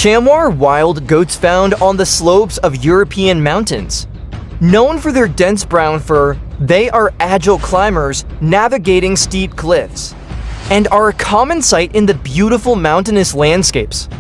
Chamois are wild goats found on the slopes of European mountains. Known for their dense brown fur, they are agile climbers navigating steep cliffs, and are a common sight in the beautiful mountainous landscapes.